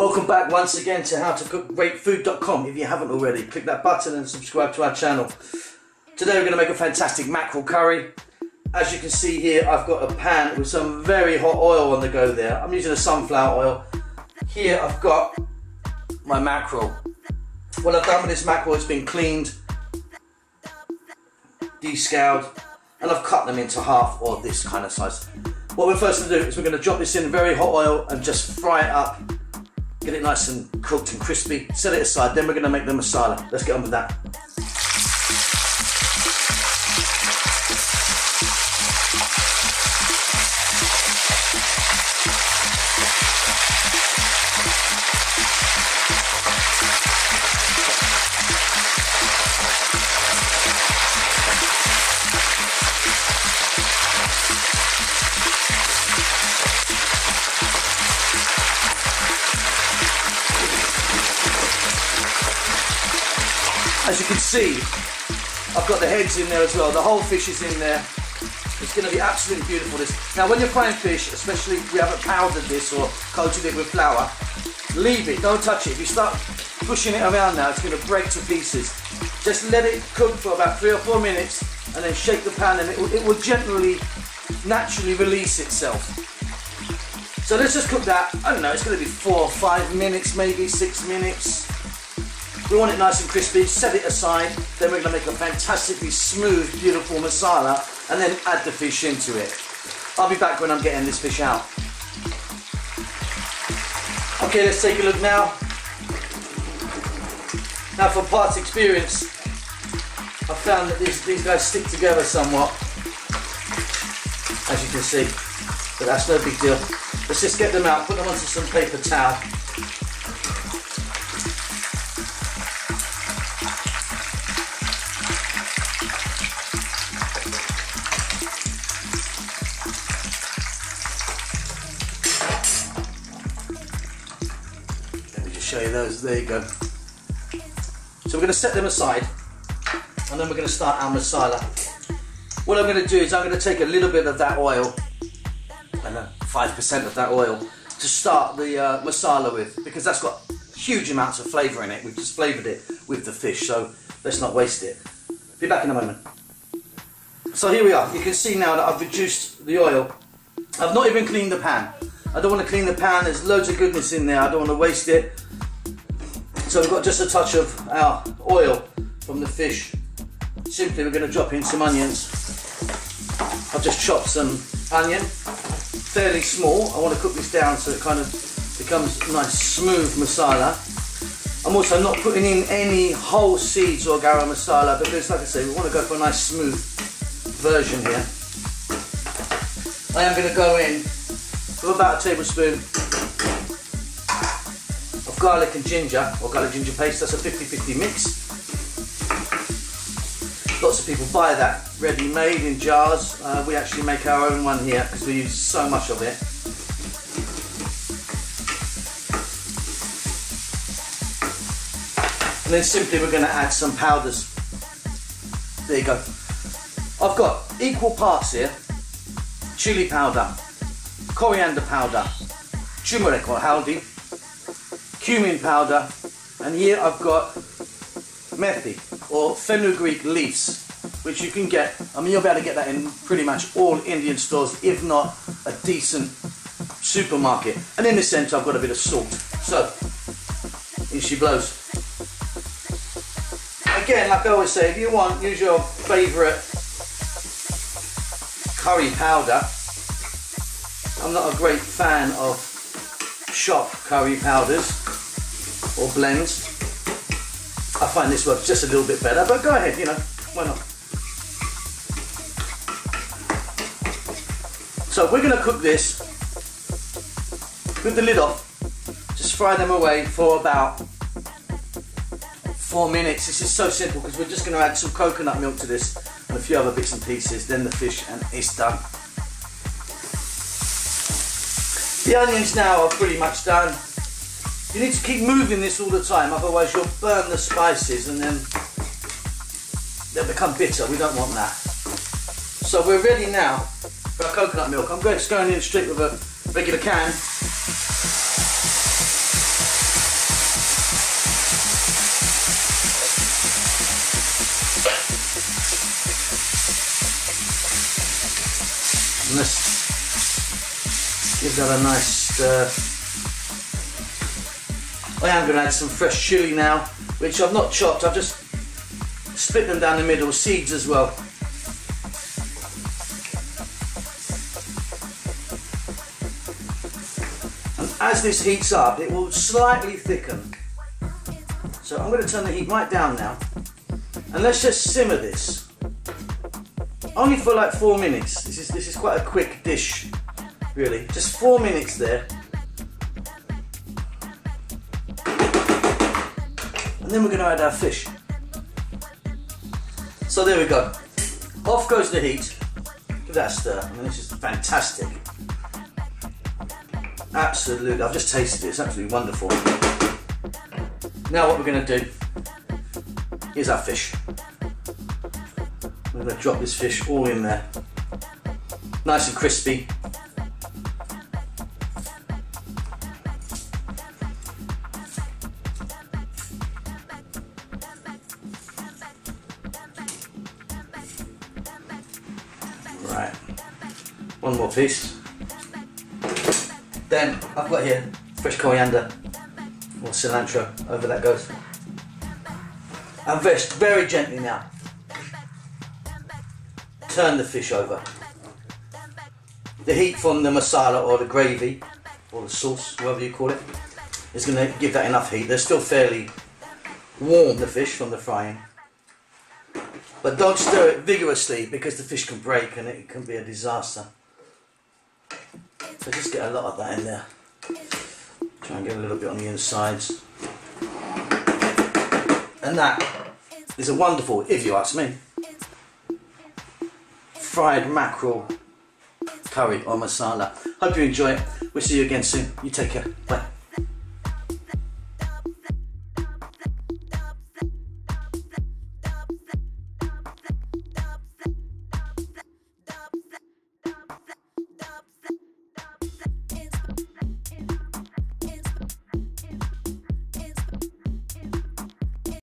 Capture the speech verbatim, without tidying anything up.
Welcome back once again to how to cook great food dot com. If you haven't already, click that button and subscribe to our channel. Today we're going to make a fantastic mackerel curry. As you can see here, I've got a pan with some very hot oil on the go there. I'm using a sunflower oil. Here I've got my mackerel. What I've done with this mackerel, it's been cleaned, descaled, and I've cut them into half or this kind of size. What we're first going to do is we're going to drop this in very hot oil and just fry it up. Get it nice and cooked and crispy. Set it aside, then we're going to make the masala. Let's get on with that. As you can see, I've got the heads in there as well. The whole fish is in there. It's going to be absolutely beautiful. This. Now, when you're frying fish, especially if we haven't powdered this or coated it with flour, leave it. Don't touch it. If you start pushing it around now, it's going to break to pieces. Just let it cook for about three or four minutes, and then shake the pan, and it will, it will gently, naturally release itself. So let's just cook that. I don't know. It's going to be four or five minutes, maybe six minutes. We want it nice and crispy, set it aside, then we're going to make a fantastically smooth, beautiful masala and then add the fish into it. I'll be back when I'm getting this fish out. Okay, let's take a look now. Now from past experience, I've found that these, these guys stick together somewhat, as you can see, but that's no big deal. Let's just get them out, put them onto some paper towel. Show you those, there you go. So we're going to set them aside and then we're going to start our masala. What I'm going to do is I'm going to take a little bit of that oil, and five percent of that oil, to start the uh, masala with, because that's got huge amounts of flavour in it. We've just flavoured it with the fish, so let's not waste it. Be back in a moment. So here we are. You can see now that I've reduced the oil. I've not even cleaned the pan. I don't want to clean the pan, there's loads of goodness in there, I don't want to waste it. So we've got just a touch of our oil from the fish. Simply we're going to drop in some onions. I've just chopped some onion, fairly small. I want to cook this down so it kind of becomes nice smooth masala. I'm also not putting in any whole seeds or garam masala because, like I say, we want to go for a nice smooth version here. I am going to go in with about a tablespoon of garlic and ginger, or garlic ginger paste. That's a fifty fifty mix. Lots of people buy that ready-made in jars. Uh, we actually make our own one here because we use so much of it. And then simply we're going to add some powders. There you go. I've got equal parts here: chili powder, coriander powder, turmeric or haldi, cumin powder, and here I've got methi or fenugreek leaves, which you can get, I mean you'll be able to get that in pretty much all Indian stores, if not a decent supermarket. And in the centre I've got a bit of salt. So, in she blows. Again, like I always say, if you want, use your favourite curry powder. I'm not a great fan of shop curry powders or blends. I find this works just a little bit better, but go ahead, you know, why not? So we're going to cook this with the lid off. Just fry them away for about four minutes. This is so simple because we're just going to add some coconut milk to this and a few other bits and pieces, then the fish, and it's done. The onions now are pretty much done. You need to keep moving this all the time, otherwise you'll burn the spices and then they'll become bitter. We don't want that. So we're ready now for our coconut milk. I'm just going in straight with a regular can. And let's give that a nice stir. I am going to add some fresh chilli now, which I've not chopped, I've just split them down the middle, seeds as well. And as this heats up, it will slightly thicken. So I'm going to turn the heat right down now, and let's just simmer this. Only for like four minutes. This is this is quite a quick dish, really. Just four minutes there. And then we're going to add our fish. So there we go. Off goes the heat. Give that a stir. I mean, this is fantastic. Absolutely. I've just tasted it. It's absolutely wonderful. Now what we're going to do is our fish. I'm going to drop this fish all in there. Nice and crispy. Right. One more piece. Then I've got here fresh coriander or cilantro, over that goes. And very, very gently now, turn the fish over. The heat from the masala or the gravy or the sauce, whatever you call it, is going to give that enough heat. They're still fairly warm, the fish, from the frying. But don't stir it vigorously because the fish can break and it can be a disaster. So just get a lot of that in there. Try and get a little bit on the insides. And that is a wonderful, if you ask me, fried mackerel curry or masala. Hope you enjoy it. We'll see you again soon. You take care. Bye.